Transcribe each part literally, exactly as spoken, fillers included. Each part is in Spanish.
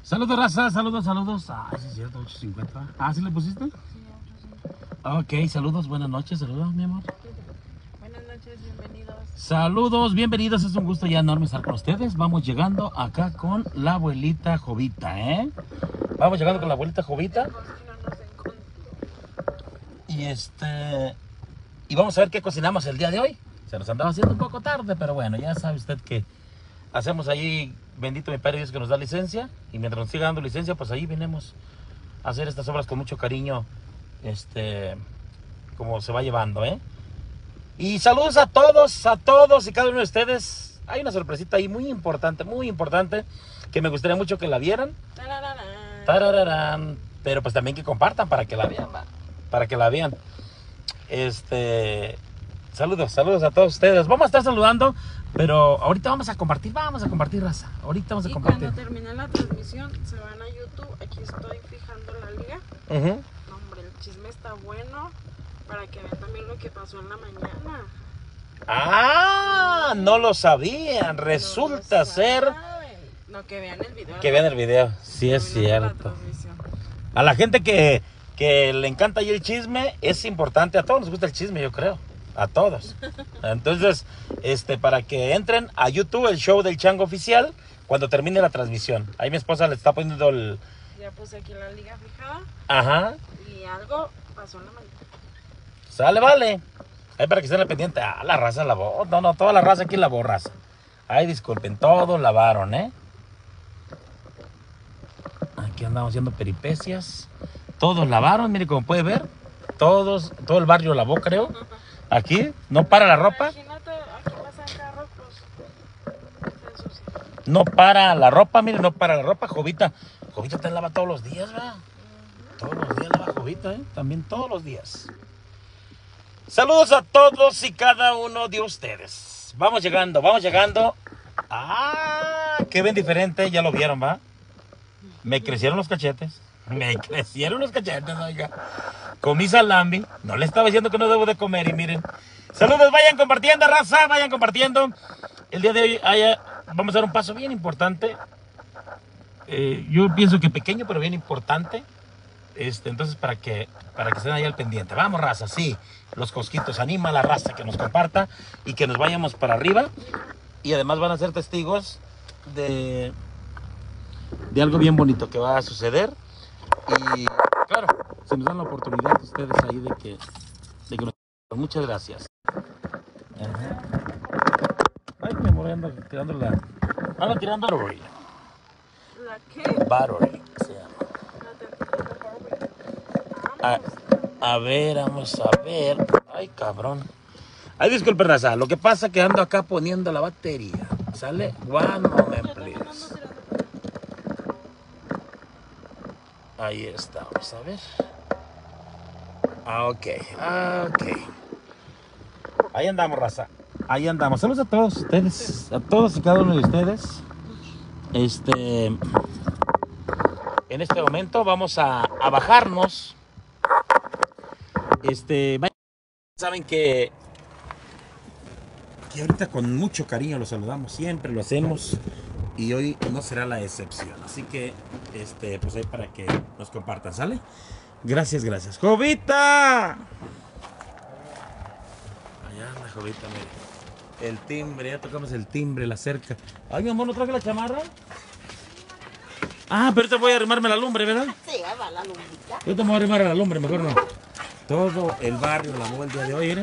Saludos, raza, saludos, saludos. Ah, sí es cierto, ocho cincuenta. Ah, ¿sí le pusiste? Sí, ocho cincuenta. Ok, saludos, buenas noches, saludos, mi amor. Buenas noches, bienvenidos. Saludos, bienvenidos, es un gusto ya enorme estar con ustedes. Vamos llegando acá con la abuelita Jovita, ¿eh? Vamos llegando con la abuelita Jovita. Y este... Y vamos a ver qué cocinamos el día de hoy. Se nos andaba haciendo un poco tarde, pero bueno, ya sabe usted que hacemos ahí, bendito mi Padre Dios que nos da licencia. Y mientras nos siga dando licencia, pues ahí venimos a hacer estas obras con mucho cariño, este, como se va llevando, ¿eh? Y saludos a todos, a todos y cada uno de ustedes. Hay una sorpresita ahí muy importante, muy importante, que me gustaría mucho que la vieran. Tarararán. Tarararán. Pero pues también que compartan para que la vean, ¿va? Para que la vean. Este, saludos, saludos a todos ustedes. Vamos a estar saludando, pero ahorita vamos a compartir, vamos a compartir, raza. Ahorita vamos a Y compartir. cuando termine la transmisión, se van a YouTube. Aquí estoy fijando la liga. Uh-huh. No, hombre, el chisme está bueno. Para que vean también lo que pasó en la mañana. Ah, no lo sabían. Resulta No lo ser saben. No, que vean el video. que vean el video. Sí, es Terminando la cierto. transmisión. A la gente que, que le encanta ahí el chisme, es importante. A todos nos gusta el chisme, yo creo. A todos. Entonces, este, para que entren a YouTube, el show del Chango Oficial, cuando termine la transmisión. Ahí mi esposa le está poniendo el... Ya puse aquí la liga fijada. Ajá. Y algo pasó en la mañana. Sale, vale. Ahí para que estén al pendiente. Ah, la raza lavó. No, no, toda la raza aquí lavó, raza. Ay, disculpen, todos lavaron, ¿eh? Aquí andamos haciendo peripecias. Todos lavaron, mire como puede ver. Todos, todo el barrio lavó, creo. Aquí, no para la ropa. Imagínate, aquí pasan carros, pues se ensucia. No para la ropa, mire, no para la ropa. Jovita, Jovita te lava todos los días, ¿verdad? Todos los días lava Jovita, ¿eh? También todos los días. Saludos a todos y cada uno de ustedes. Vamos llegando, vamos llegando. Ah, qué bien diferente, ya lo vieron, ¿va? Me crecieron los cachetes. Me crecieron los cachetes, oiga. Comí salami. No le estaba diciendo que no debo de comer y miren. Saludos, vayan compartiendo, raza, vayan compartiendo. El día de hoy haya, vamos a dar un paso bien importante. Eh, yo pienso que pequeño, pero bien importante. Este, entonces, para que, para que estén ahí al pendiente. Vamos, raza, sí. Los cosquitos, anima a la raza que nos comparta y que nos vayamos para arriba. Y además van a ser testigos de, de algo bien bonito que va a suceder. Y claro, si nos dan la oportunidad ustedes ahí de que, de que nos... Muchas gracias. Ajá. Ay, me amor, ando tirando la... Ando tirando la battery. ¿La qué? Battery, se llama. A, a ver, vamos a ver. Ay, cabrón. Ay, disculpe, raza. Lo que pasa es que ando acá poniendo la batería. ¿Sale? One moment, please. Ahí está. Vamos a ver. Ah, ok. Ah, ok. Ahí andamos, raza. Ahí andamos. Saludos a todos ustedes. A todos y cada uno de ustedes. Este... En este momento vamos a, a bajarnos. Este, saben que, que ahorita con mucho cariño los saludamos, siempre lo hacemos y hoy no será la excepción. Así que, este, pues ahí para que nos compartan, ¿sale? Gracias, gracias. ¡Jovita! Allá anda Jovita, mire. El timbre, ya tocamos el timbre, la cerca. Ay, mi amor, ¿no traje la chamarra? Ah, pero ahorita voy a arrimarme a la lumbre, ¿verdad? Sí, ahí va la lumbrita. Yo te voy a arrimar a la lumbre, mejor no. Todo el barrio lavó el día de hoy, ¿eh?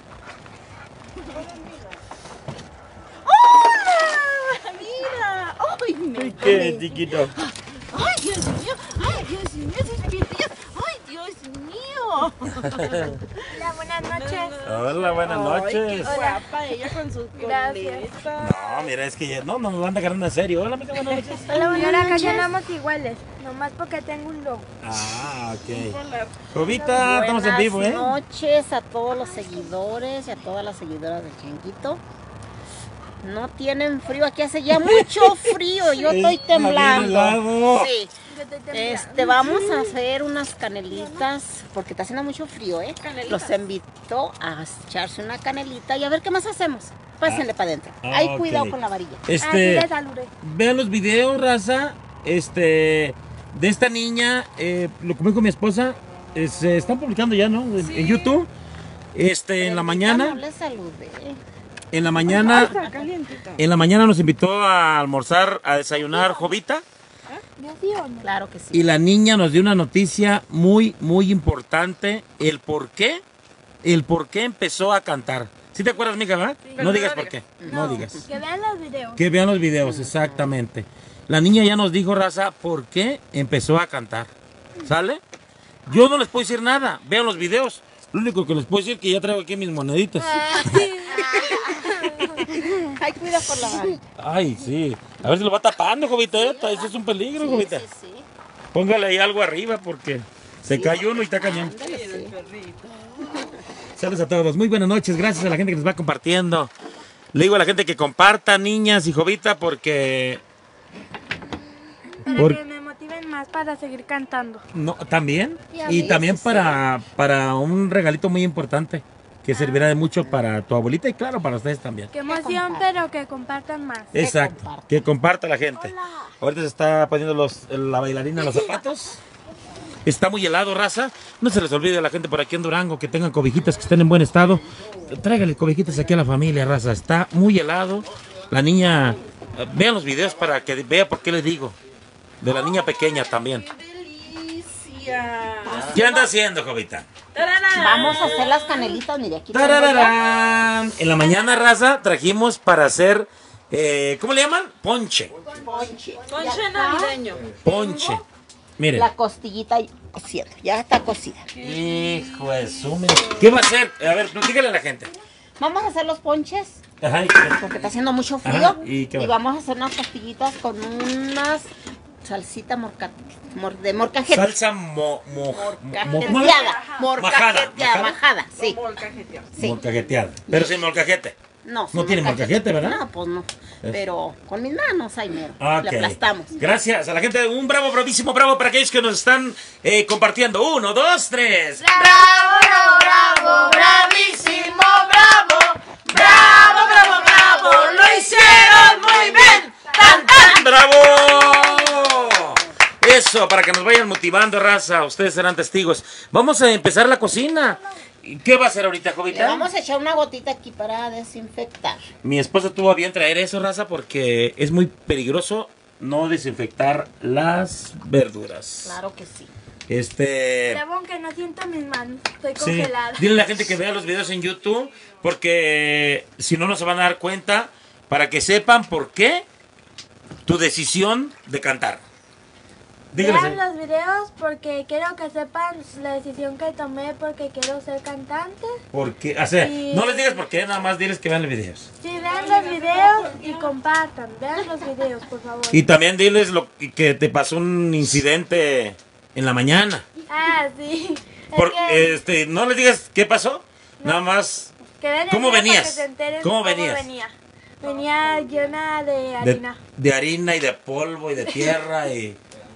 ¡Hola! ¡Mira! ¡Ay, me ¿Qué, chiquito? ¡Ay, Dios mío! ¡Ay, Dios mío! ¡Sus pies! ¡Ay, Dios mío! Hola, buenas noches. Hola, buenas noches. Ay, qué guapa ella con sus Gracias. colitas. No, mira, es que ya, no, no nos anda agarrando en serio. Hola, amiga, buenas noches. Hola, buenas noches. Acá andamos iguales, nomás porque tengo un logo. Ah, ok. Jovita, estamos en vivo, ¿eh? Buenas noches a todos los seguidores y a todas las seguidoras de Changuito. No tienen frío, aquí hace ya mucho frío, yo estoy Está bien temblando. helado. Sí. Yo estoy temblando. Este, vamos a hacer unas canelitas, porque está haciendo mucho frío, ¿eh? Canelitas. Los invito a echarse una canelita y a ver qué más hacemos. Pásenle para adentro. Ah, Ahí ok. cuidado con la varilla. Así Este, de saludé. vean los videos, raza. este, de esta niña, eh, lo comí con mi esposa, eh, se están publicando ya, ¿no? En, en YouTube. Este, en la mañana, No le saludé. en la mañana, en la mañana nos invitó a almorzar, a desayunar Jovita. ¿Ya sí o no? Claro que sí. Y la niña nos dio una noticia muy, muy importante. El por qué, el por qué empezó a cantar. ¿Sí te acuerdas, mija, verdad? No digas por qué, no digas. Que vean los videos. Que vean los videos, exactamente. La niña ya nos dijo, raza, por qué empezó a cantar. ¿Sale? Yo no les puedo decir nada. Vean los videos. Lo único que les puedo decir es que ya traigo aquí mis moneditas. Ay, cuida por la mano. Ay, sí. A ver si lo va tapando, Jovita. Eso es un peligro, Jovita. Sí, sí. Póngale ahí algo arriba porque se cayó uno y está cañón. Ándale, sí. Saludos a todos. Muy buenas noches. Gracias a la gente que nos va compartiendo. Le digo a la gente que comparta, niñas y Jovita, porque... Para Por- que me motiven más para seguir cantando. No, también. Y a Y mí, también sí, para, para un regalito muy importante que servirá de mucho para tu abuelita y claro, para ustedes también. Qué emoción, compartan. pero que compartan más. Exacto. comparta. Que comparta la gente. Ahorita se está poniendo los, la bailarina los zapatos. Está muy helado, raza. No se les olvide a la gente por aquí en Durango que tengan cobijitas que estén en buen estado. Tráigale cobijitas aquí a la familia, raza. Está muy helado. La niña, eh, vean los videos para que vea por qué les digo. De la niña pequeña también. ¡Delicia! ¿Qué anda haciendo, Jovita? ¡Tararán! Vamos a hacer las canelitas, mire, aquí tengo ya. ¡Tarararán! En la mañana, raza, trajimos para hacer, eh, ¿cómo le llaman? Ponche. Ponche. Ponche navideño. Ponche. Miren. La costillita cociendo, ya está cocida. Hijo de su me- ¿Qué va a hacer? A ver, dígale a la gente. Vamos a hacer los ponches, Ajá, ¿y porque está haciendo mucho frío. Ajá, ¿y qué más? vamos a hacer unas costillitas con unas salsita morca, mor- de morcajete. salsa mo, mo, mo- Morcajeteada. Morcajeteada, Majada, majada, sí. Molcajeteado. Sí. molcajeteada. Pero sin molcajete. No, No sin tiene molcajete, ¿verdad? No, pues no. Pero con mis manos, ahí mero. Ok. Le aplastamos. Gracias a la gente. Un bravo, bravísimo, bravo para aquellos que nos están eh, compartiendo. Uno, dos, tres. ¡Bravo, bravo, bravísimo, bravo! ¡Bravo, bravo, bravo! ¡Lo hicieron muy bien! ¡Tan, tan! ¡Bravo! Eso, para que nos vayan motivando, raza. Ustedes serán testigos. Vamos a empezar la cocina. ¿Qué va a hacer ahorita, Le Jovita? vamos a echar una gotita aquí para desinfectar. Mi esposa tuvo a bien traer eso, raza, porque es muy peligroso no desinfectar las verduras. Claro que sí. Este... Debo que no siento mis manos. Estoy Sí, congelada. dile a la gente que vea los videos en YouTube, porque si no, no se van a dar cuenta, para que sepan por qué tu decisión de cantar. Dígales. Vean los videos porque quiero que sepan la decisión que tomé porque quiero ser cantante. Porque, o sea, Y- no les digas por qué, nada más diles que vean los videos. Sí, vean los videos y compartan. Vean los videos, por favor. Y también diles lo que te pasó un incidente en la mañana. Ah, sí. Es Por- que, este, no les digas qué pasó, nada más que vean el ¿cómo video para venías? que se enteren ¿Cómo venías? venía. Venía llena de de, harina. de harina y de polvo y de tierra y,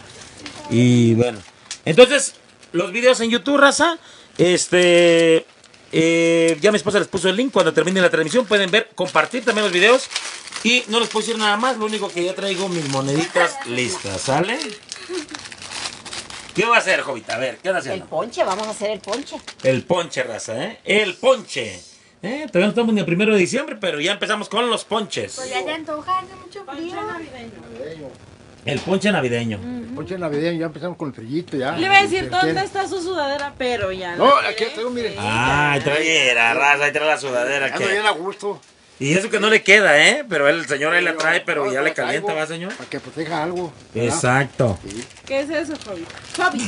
y bueno. Entonces, los videos en YouTube, raza, este, eh, ya mi esposa les puso el link cuando termine la transmisión, pueden ver, compartir también los videos y no les puedo decir nada más, lo único que ya traigo mis moneditas listas, ¿sale? ¿Qué va a hacer, Jovita? A ver, ¿qué anda El haciendo? ponche, vamos a hacer el ponche. El ponche, raza, ¿eh? El ponche. ¿Eh? Todavía no estamos ni el primero de diciembre, pero ya empezamos con los ponches. Pues ya te antoja, hace mucho frío. El ponche navideño. Ponche navideño, ya empezamos con el frillito ya. Le iba a decir Si dónde quiere. está su sudadera, pero ya. No, la aquí tiré. tengo, mire. Ay, trae la raza, ahí trae la sudadera. Ando que- bien a gusto. Y eso que no le queda, ¿eh? Pero el señor ahí la trae, pero No, ya no le la traigo, calienta, ¿va, señor? Para que proteja algo. ¿verdad? Exacto. Sí. ¿Qué es eso, Javi? Javi.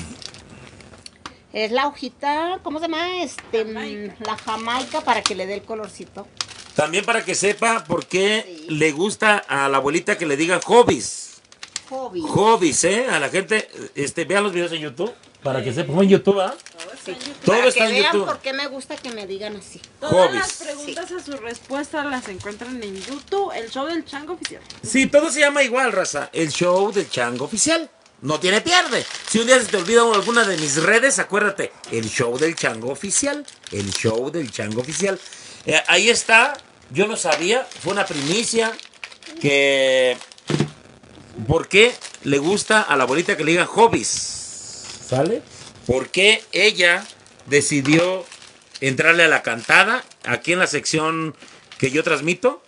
Es la hojita, ¿cómo se llama? Este, mm, la jamaica para que le dé el colorcito. También para que sepa por qué le gusta a la abuelita que le digan hobbies. Hobby. Hobbies, ¿eh? A la gente, este, vean los videos en YouTube. Para que sepa, en YouTube, ¿ah? Todo Para está que en vean YouTube. por qué me gusta que me digan así. Todas Hobbies. las preguntas a su respuesta las encuentran en YouTube, el show del Chango Oficial. Sí, todo se llama igual, raza. El show del Chango Oficial. No tiene pierde. Si un día se te olvida alguna de mis redes, acuérdate. El show del Chango Oficial. El show del Chango Oficial. Eh, ahí está. Yo no sabía. Fue una primicia que por qué le gusta a la abuelita que le digan hobbies. ¿Sale? ¿Por qué ella decidió entrarle a la cantada aquí en la sección que yo transmito?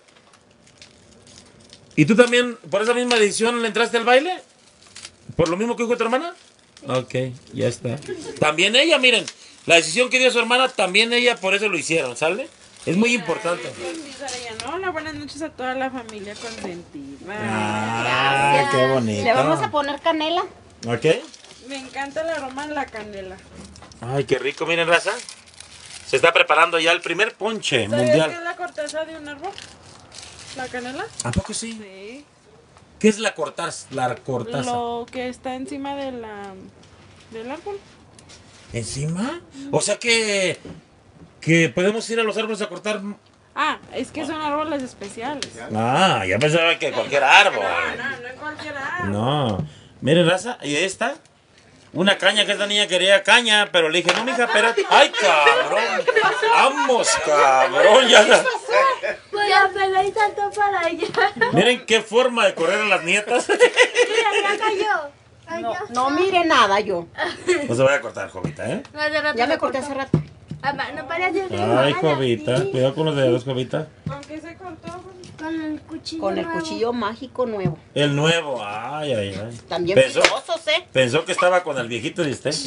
¿Y tú también, por esa misma decisión, le entraste al baile? ¿Por lo mismo que dijo tu hermana? Ok, ya está. También ella, miren, la decisión que dio su hermana, también ella por eso lo hicieron, ¿sale? Es muy importante. Hola, buenas noches a toda la familia consentida. Ah, qué bonito. Le vamos a poner canela. ¿Ok? Me encanta el aroma de la canela. Ay, qué rico, miren, raza. Se está preparando ya el primer ponche ¿Sabías mundial. que es la corteza de un árbol? ¿La canela? ¿A poco sí? Sí. ¿Qué es la cortaz? La cortaza. Lo que está encima de la, del árbol. ¿Encima? O sea que, que podemos ir a los árboles a cortar. Ah, es que son árboles especiales. Ah, ya pensaba que cualquier árbol. No, no, no es cualquier árbol. No. Miren, raza, y esta. Una caña que esta niña quería caña, pero le dije, no, mija, espérate. ¡Ay, cabrón! ¡Vamos, cabrón! Ya la- Pues la pelea y saltó para allá. Miren qué forma de correr a las nietas. Mira, ya cayó. No, Cayó. no mire nada yo. No se vaya a cortar, Jovita, ¿eh? No, hace rato Ya me lo corté cortó. hace rato. Mamá, no parece así. Ay, Ay, Jovita, así. cuidado con los dedos, Jovita. ¿Con qué se cortó? Con el cuchillo Con el nuevo. cuchillo mágico nuevo. El nuevo, ay, ay, ay. También Pensó, filosos, ¿eh? pensó que estaba con el viejito de usted.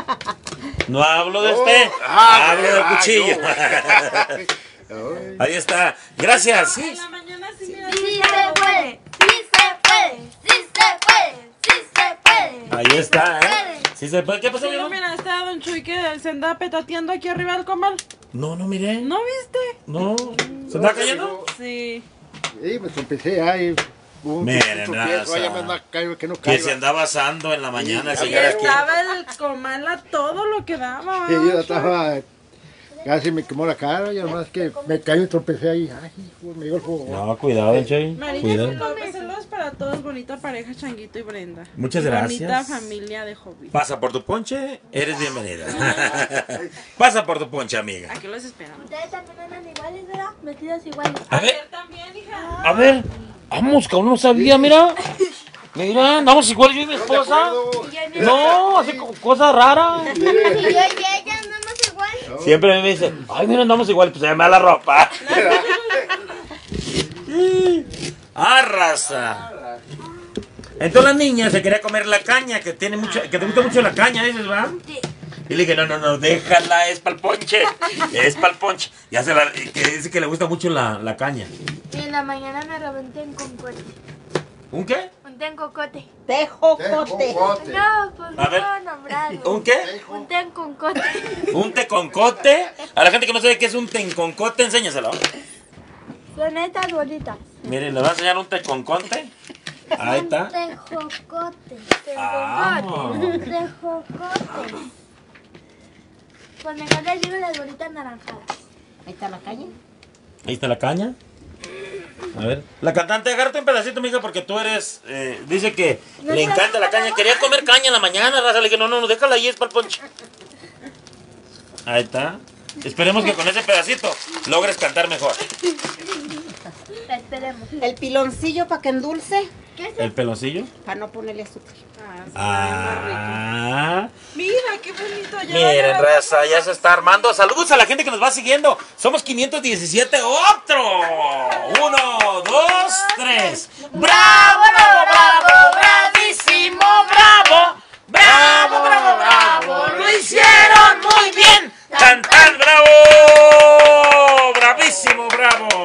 No hablo de Oh, usted, ah, hablo del ah, cuchillo. Ay, Ahí está, gracias. En Sí. la mañana sí me da Sí se puede, sí se puede, sí se puede, sí se puede. Ahí está, ¿eh? Sí se puede. ¿Qué pasó, Sí, mi amor? mira, está Don Chuy que se anda petateando aquí arriba del comal. No, no, miré. ¿No viste? No. ¿Se está cayendo? Sí. sí, me trompecé ahí. Un, Miren, un tropiezo, raza. ahí me anda cayendo que no Que caiga. se andaba asando en la mañana. Sí, ese Y cara aquí. estaba el comal a todo lo que daba. Sí, yo estaba, casi me quemó la cara, y además que me cayó y tropecé ahí. Ay, hijo, me dio el fuego. No, cuidado, don Chay. Marina Cuidado. López, saludos para todos, bonita pareja Changuito y Brenda. Muchas Bonita gracias. familia de hobby. Pasa por tu ponche, eres bienvenida. Pasa por tu ponche, amiga. Aquí los esperamos. Ustedes también andan iguales, ¿verdad? Vestidos iguales. A ver, También, hija. a ver. Vamos, que aún no sabía, mira. Mira, andamos igual yo y mi esposa. No, hace co- cosas raras. Y yo y ella andamos igual. Siempre me dice, ay, mira, andamos igual, pues se me da la ropa. Ah, raza. Entonces la niña se quería comer la caña, que tiene mucho, que te gusta mucho la caña, dices, ¿verdad? Sí. Y le dije, no, no, no, déjala, es pa'l ponche. Es pa'l ponche. Ya se la, que dice que le gusta mucho la, la caña. Y en la mañana me robé un tencocote. ¿Un qué? Un tencocote. Tejocote. No, pues no A ver. puedo nombrarlo. ¿Un qué? Un tencocote. Un teconcote. A la gente que no sabe qué es un teconcote, enséñaselo. Son estas bolitas. Miren, les voy a enseñar un teconcote. Ahí está. Tejocote. Ah. Tejocote. Un tejocote. Pues mejor les digo las bolitas naranjadas. Ahí está la calle. Ahí está la caña. A ver. La cantante, agárrate un pedacito, mija, porque tú eres. Eh, dice que No le te encanta la caña. Quería comer caña en la mañana, raza. Le dije, no, no, no, déjala ahí, es para el ponche. Ahí está. Esperemos que con ese pedacito logres cantar mejor. Esperemos. El piloncillo para que endulce. ¿Qué es El peloncillo. Para no ponerle azúcar. Ah, sí, Ah. mira, qué bonito. Ya Miren, ya- raza, ya se está armando. Saludos a la gente que nos va siguiendo. Somos quinientos diecisiete. ¡Otro! Uno, dos, tres. ¡Bravo, bravo, bravo! ¡Bravísimo, bravo! ¡Bravo, bravo, bravo! ¡Lo hicieron muy bien! ¡Tan, tan, bravo! ¡Bravísimo, bravo!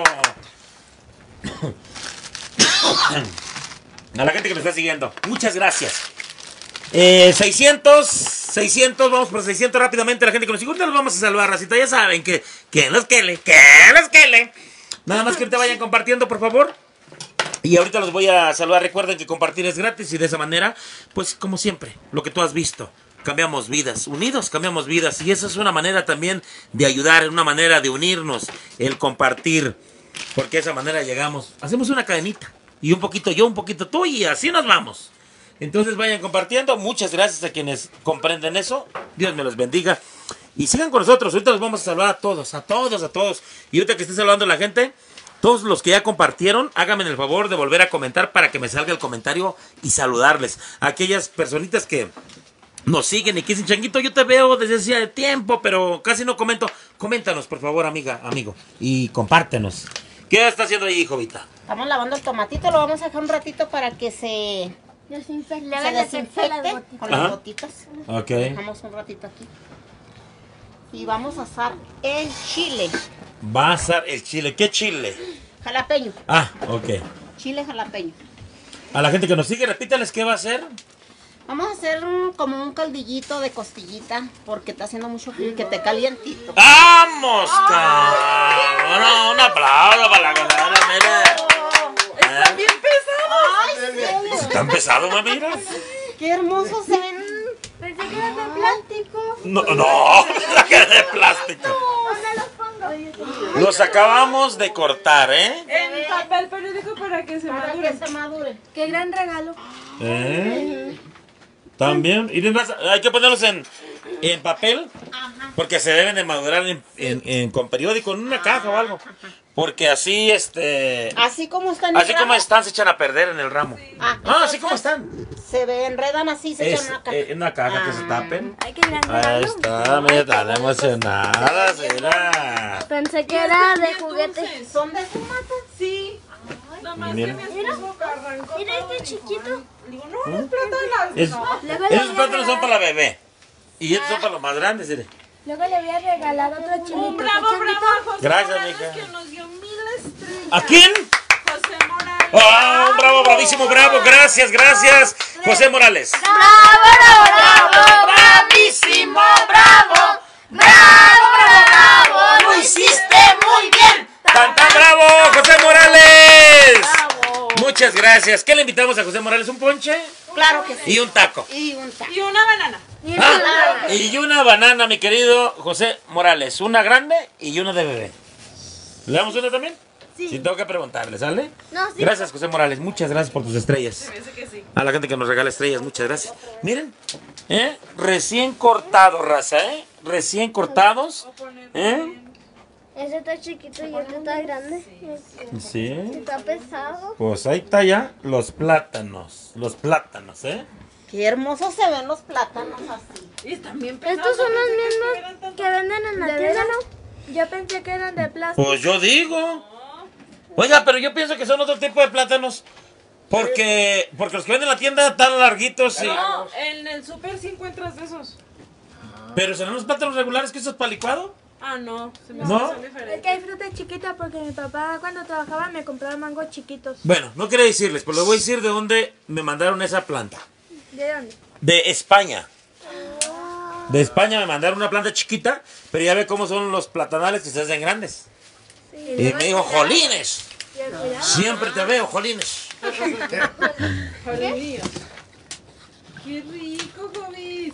A la gente que nos está siguiendo, muchas gracias. Eh, seiscientos, seiscientos, vamos por seiscientos rápidamente. La gente que nos sigue, ahorita los vamos a saludar, racita. Ya saben que, que los quele, que los quele. Nada más que ahorita vayan compartiendo, por favor. Y ahorita los voy a saludar. Recuerden que compartir es gratis y de esa manera, pues como siempre, lo que tú has visto, cambiamos vidas. Unidos cambiamos vidas. Y eso es una manera también de ayudar, una manera de unirnos, el compartir. Porque de esa manera llegamos, hacemos una cadenita. Y un poquito yo, un poquito tú, y así nos vamos. Entonces vayan compartiendo. Muchas gracias a quienes comprenden eso. Dios me los bendiga. Y sigan con nosotros. Ahorita los vamos a saludar a todos, a todos, a todos. Y ahorita que esté saludando a la gente, Todos los que ya compartieron, háganme el favor de volver a comentar para que me salga el comentario y saludarles. Aquellas personitas que nos siguen y que dicen, Changuito, yo te veo desde hace tiempo, pero casi no comento. Coméntanos, por favor, amiga, amigo, y compártenos. ¿Qué está haciendo ahí, Jovita? Estamos lavando el tomatito, lo vamos a dejar un ratito para que se, Desinfecta. se desinfecte con Ajá. las gotitas. Ok. Dejamos un ratito aquí. Y vamos a asar el chile. Va a asar el chile. ¿Qué chile? Jalapeño. Ah, ok. Chile jalapeño. A la gente que nos sigue, repítales qué va a hacer. Vamos a hacer un- como un caldillito de costillita porque está haciendo mucho frío y que te calientito. ¡Vamos, cabrón! No, un aplauso para la coladera, mira. Está bien pesado. ¡Ay, sí! ¿Tan pesado, mami? Mira. ¡Qué hermoso se ven! Pensé que era de plástico. No, no, que de plástico. ¿Dónde los pongo? Los acabamos de cortar, ¿eh? En papel periódico para que se Para madure. que se madure. Qué gran regalo. ¿Eh? También. Y les vas a- hay que ponerlos en, en papel. Ajá. Porque se deben de madurar en, en- en- con periódico, en una caja o algo. Porque así, este... Así como están. Así como están, se echan a perder en el ramo. Ah, Ah, así como están. Se ve, enredan así, se Es, echan una caja. eh, en una caja que se Ah. tapen. Ay, qué gran Ahí regalo. está, mira, tan emocionada, mira. Pensé que era de juguete. Dulces. ¿Son de su mata? Sí. Nada más Mira. que mi esposo arrancó Mira todo este y dijo, chiquito. "Ay", digo, no, los plátanos. Es- No. Luego le esos voy a plátanos son regalar- para la bebé. Y estos son para los más grandes, mire. Luego le voy a regalar otro chilito. Un bravo, ¿Qué bravo chilito? a José Gracias, Morales, mija. que nos dio mil estrellas. ¿A quién? José Morales. ¡Ah, un bravo, bravísimo, bravo! Gracias, gracias. José Morales. ¡Bravo, bravo, bravo! ¡Bravísimo, bravo! ¡Bravo, bravo, bravo! ¡Lo hiciste muy bien! ¡Tan, tan bravo, José Morales! Muchas gracias. ¿Qué le invitamos a José Morales? ¿Un ponche? Claro que sí. Y un taco. Y un taco. Y una banana. Ah, y una banana, mi querido José Morales. Una grande y una de bebé. ¿Le damos una también? Sí. Si tengo que preguntarle, ¿sale? No, sí. Gracias, José Morales. Muchas gracias por tus estrellas. Parece que sí. A la gente que nos regala estrellas, muchas gracias. Miren, ¿eh? Recién cortado, raza, ¿eh? Recién cortados. ¿Eh? Ese está chiquito y este está grande. Sí. Está pesado. Pues ahí está ya los plátanos. Los plátanos, ¿eh? Qué hermosos se ven los plátanos así. Y están bien pesados. Estos son los pensé que mismos eran tanto- que venden en la tienda, ¿no? Yo pensé que eran de plástico. Pues yo digo. Oiga, pero yo pienso que son otro tipo de plátanos. Porque, porque los que venden en la tienda están larguitos y... No, en el súper sí encuentras de esos. Pero serán los plátanos regulares que esos para licuado. Ah, no, se me ¿No? hacen Es diferentes. que hay fruta chiquita porque mi papá cuando trabajaba me compraba mangos chiquitos. Bueno, no quería decirles, pero les voy a decir de dónde me mandaron esa planta. ¿De dónde? De España. De España me mandaron una planta chiquita, pero ya ve cómo son los platanales que se hacen grandes. Y me dijo, jolines, Y el cuidado. siempre te veo, jolines. Aleluya. Qué rico, Jobis.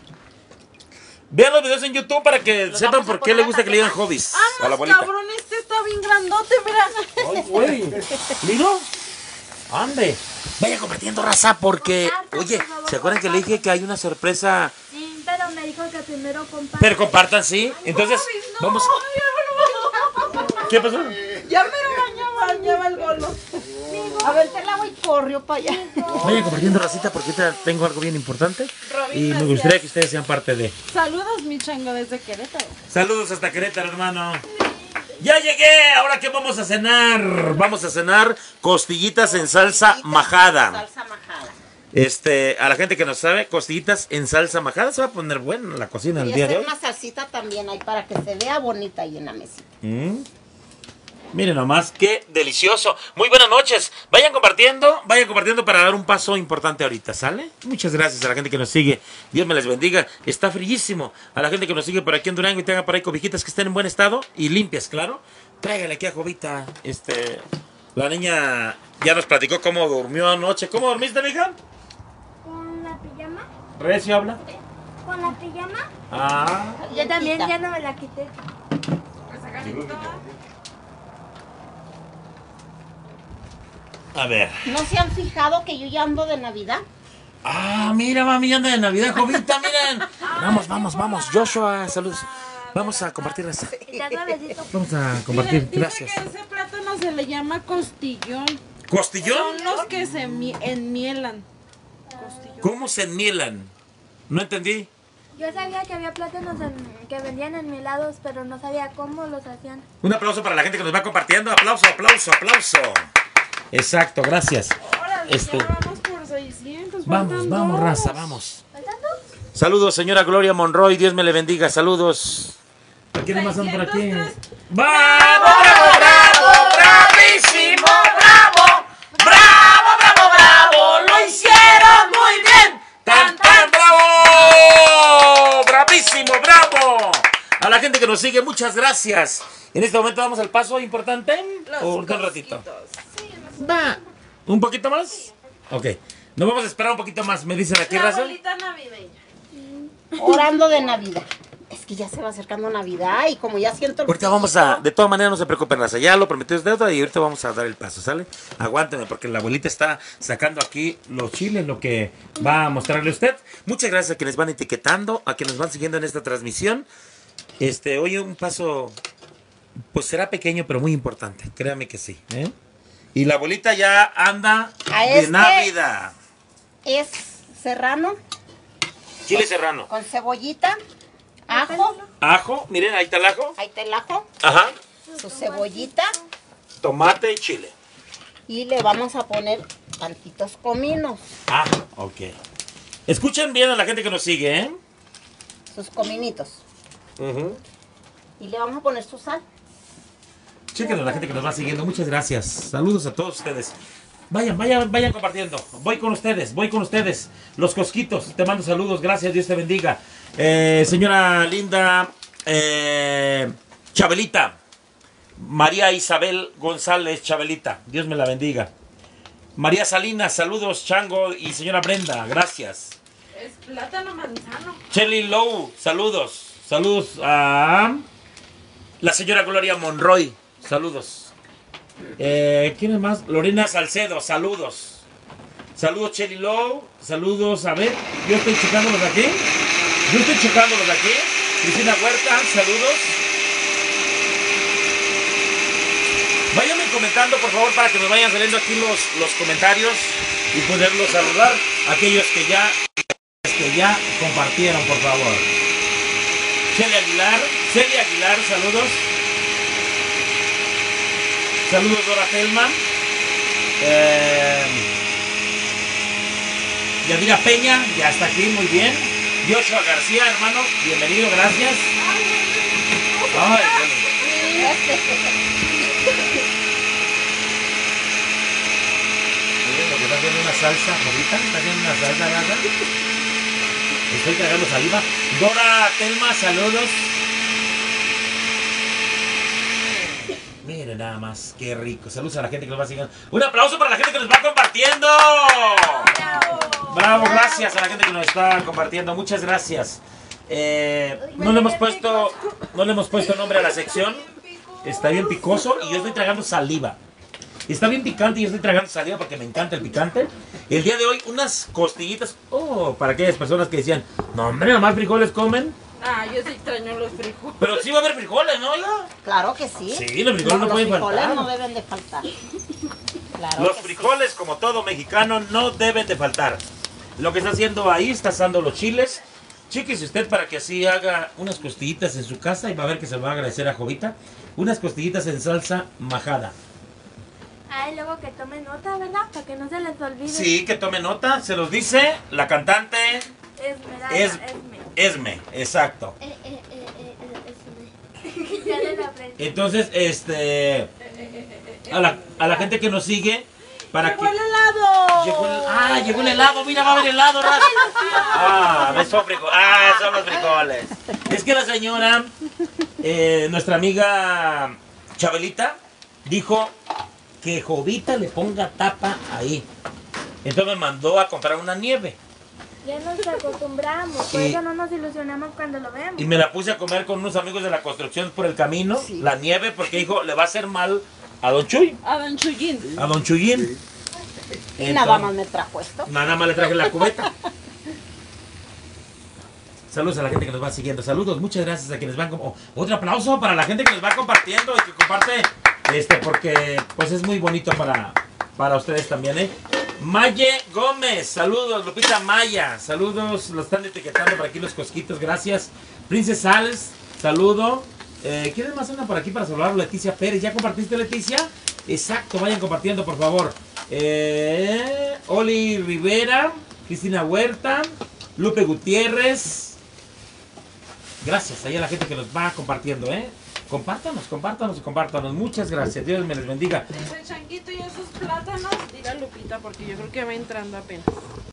Vean los videos en YouTube para que Los sepan vamos a por qué poner le a gusta que le digan tapear. hobbies a la Vamos, abuelita. cabrón, este está bien grandote, mira. Ay, güey. ¿Mira? Ande. Vaya compartiendo, raza, porque... Oye, ¿se acuerdan que le dije que hay una sorpresa? Sí, pero me dijo que primero compartan. Pero compartan, sí. Entonces, vamos... ¿Qué pasó? Ya me lo bañaba, bañaba el golo. A ver, te la voy y corrió para allá. Vayan compartiendo, racita, porque ahorita tengo algo bien importante. Robin, Y me gracias. gustaría que ustedes sean parte de... Saludos, mi chango, desde Querétaro. Saludos hasta Querétaro, hermano. Ya llegué, ahora qué vamos a cenar. Vamos a cenar costillitas en salsa majada. Salsa majada. Este, a la gente que no sabe, costillitas en salsa majada. Se va a poner buena la cocina el Y día de hacer hoy. una salsita también ahí para que se vea bonita ahí en la mesita. Mm. Miren nomás, qué delicioso. Muy buenas noches. Vayan compartiendo, vayan compartiendo para dar un paso importante ahorita, ¿sale? Muchas gracias a la gente que nos sigue. Dios me les bendiga. Está frillísimo. A la gente que nos sigue por aquí en Durango y tenga por ahí cobijitas que estén en buen estado y limpias, claro. Tráigale aquí a Jovita. Este, la niña ya nos platicó cómo durmió anoche. ¿Cómo dormiste, mija? ¿Con la pijama? Recio habla. ¿Con la pijama? Ah. Yo también ya no me la quité. A ver. ¿No se han fijado que yo ya ando de Navidad? Ah, mira, mami, anda de Navidad, Jovita, miren. Vamos, vamos, vamos. Joshua, saludos. Vamos a compartir esta. Está nuevecito. Vamos a compartir, Dice gracias. que ese plátano se le llama costillón. ¿Costillón? Son los que se mi- enmielan. Costillón. ¿Cómo se enmielan? No entendí. Yo sabía que había plátanos en- que vendían enmielados, pero no sabía cómo los hacían. Un aplauso para la gente que nos va compartiendo. Aplauso, aplauso, aplauso. Exacto, gracias. Órale, Este- ya vamos por seiscientos. Vamos, faltan vamos, dos. raza, vamos. ¿Faltan dos? Saludos, señora Gloria Monroy. Dios me le bendiga. Saludos. ¿A quiénes más son por aquí? seiscientos ¡Bravo, bravo, bravo! ¡Bravísimo, bravo! ¡Bravo, bravo, bravo! ¡Lo hicieron muy bien! ¡Tan, tan, bravo! ¡Bravísimo, bravo! A la gente que nos sigue, muchas gracias. En este momento vamos al paso importante. Los ¿O un ratito? cositos. Va. ¿Un poquito más? Ok. Nos vamos a esperar un poquito más. ¿Me dicen aquí, La raza? bolita navideña. Orando de Navidad. Es que ya se va acercando Navidad y como ya siento el Ahorita vamos a, de todas maneras no se preocupen, raza, ya lo prometió es deuda y ahorita vamos a dar el paso, ¿sale? Aguántenme porque la abuelita está sacando aquí los chiles, lo que va a mostrarle usted. Muchas gracias a quienes van etiquetando, a quienes van siguiendo en esta transmisión. Este, hoy un paso, pues será pequeño pero muy importante, créame que sí, ¿eh? Y la abuelita ya anda A de este- Navidad. es serrano Chile serrano, con cebollita, ajo, ajo, miren, ahí está el ajo, ahí está el ajo, ajá, su cebollita tomate y chile. y le vamos a poner tantitos cominos, Ah, ok. Escuchen bien a la gente que nos sigue, ¿eh? sus cominitos. Ujú. Y le vamos a poner su sal. Chequen a la gente que nos va siguiendo. Muchas gracias. Saludos a todos ustedes. Vayan, vayan, vayan compartiendo. Voy con ustedes, voy con ustedes. Los Cosquitos, te mando saludos. Gracias, Dios te bendiga. Eh, señora Linda eh, Chabelita. María Isabel González Chabelita. Dios me la bendiga. María Salinas, saludos, Chango y señora Brenda. Gracias. Es plátano manzano. Shelly Lowe, saludos. Saludos a la señora Gloria Monroy. Saludos. Eh, ¿Quién es más? Lorena Salcedo, saludos. Saludos, Shelly Lowe. Saludos, a ver, yo estoy checándolos aquí. Yo estoy checándolos aquí. Cristina Huerta, saludos. Váyanme comentando, por favor, para que me vayan saliendo aquí los, los comentarios y poderlos saludar. Aquellos que ya, que ya compartieron, por favor. Celia Aguilar, Celia Aguilar, saludos. Saludos, Dora Hellman. Eh, Yadira Peña, ya está aquí, muy bien. Joshua García, hermano, bienvenido, gracias. Ay, bueno. Miren lo que está haciendo una salsa ahorita, está haciendo una salsa, ¿verdad? Estoy tragando saliva. Dora Telma, saludos. Miren nada más, qué rico. Saludos a la gente que nos va siguiendo. Un aplauso para la gente que nos va compartiendo. Bravo, Bravo gracias a la gente que nos está compartiendo. Muchas gracias. Eh, no le hemos puesto, no le hemos puesto nombre a la sección. Está bien picoso y yo estoy tragando saliva. Está bien picante y yo estoy tragando saliva porque me encanta el picante. El día de hoy unas costillitas. Oh, para aquellas personas que decían, no hombre, nomás frijoles comen. Ah, yo sí extraño los frijoles. Pero sí va a haber frijoles, ¿no? Ya. Claro que sí. Sí, los frijoles no, los pueden frijoles faltar. no deben de faltar. Claro Los que frijoles, como todo mexicano, no deben de faltar. Lo que está haciendo ahí, está asando los chiles. Chéquese usted para que así haga unas costillitas en su casa y va a ver que se lo va a agradecer a Jovita. Unas costillitas en salsa majada. Ay, luego que tomen nota, ¿verdad? Para que no se les olvide. Sí, que tome nota. Se los dice la cantante Esmeralda, Es- Esme. Esme. Exacto. Eh, eh, eh, eh, Esme. Ya le la aprendí. Entonces, este... A la, a la gente que nos sigue, para ¡Llegó que... el helado! Llegó el, ah, llegó el helado, mira, va a haber helado, raza. Ah, ves, son frijoles. Ah, son los frijoles. Es que la señora, eh, nuestra amiga Chabelita, dijo que Jovita le ponga tapa ahí. Entonces me mandó a comprar una nieve. Ya nos acostumbramos, por Y- eso no nos ilusionamos cuando lo vemos. Y me la puse a comer con unos amigos de la construcción por el camino, la nieve, porque dijo, le va a hacer mal a Don Chuy, A Don Chuyín. a Don Chuyín. Y Entonces- nada más me trajo esto. Nada más le traje la cubeta. Saludos a la gente que nos va siguiendo. Saludos, muchas gracias a quienes van. Como... Otro aplauso para la gente que nos va compartiendo y que comparte Este, porque pues es muy bonito para, para ustedes también, ¿eh? Maye Gómez, saludos, Lupita Maya, saludos, lo están etiquetando por aquí los cosquitos, gracias. Princess Sales, saludo. Eh, ¿Quieres más una por aquí para saludar? Leticia Pérez, ¿ya compartiste, Leticia? Exacto, vayan compartiendo, por favor. Eh, Oli Rivera, Cristina Huerta, Lupe Gutiérrez. Gracias ahí a la gente que nos va compartiendo, ¿eh? Compártanos, compártanos, compártanos. Muchas gracias. Dios me les bendiga. Ese changuito y esos plátanos, diga Lupita, porque yo creo que va entrando apenas.